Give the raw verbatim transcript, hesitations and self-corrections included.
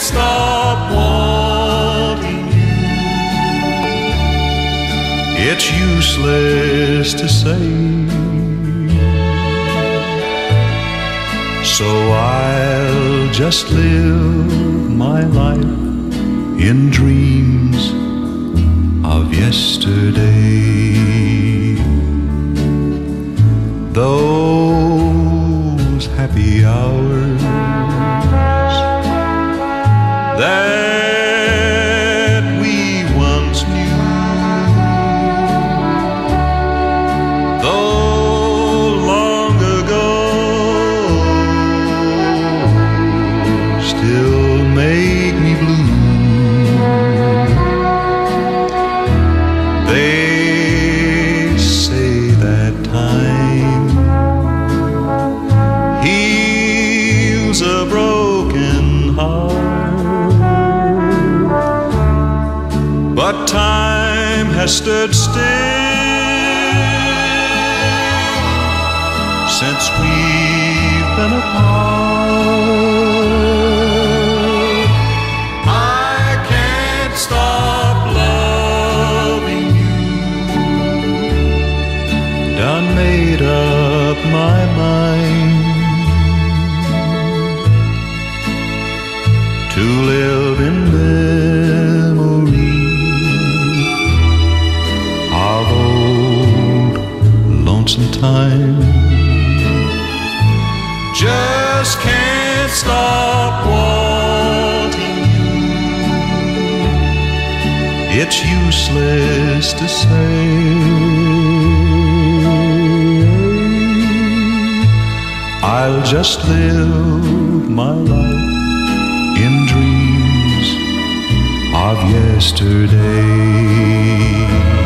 stop wanting you. It's useless to say, so I'll just live my life in dreams of yesterday. Those happy hours that we once knew, though long ago, still make me blue. They say that time heals a broken heart, but time has stood still since we've been apart. I can't stop loving you. Done made up my mind to live in memory of old lonesome time. Just can't stop wanting you. It's useless to say, I'll just live my life in dreams of yesterday.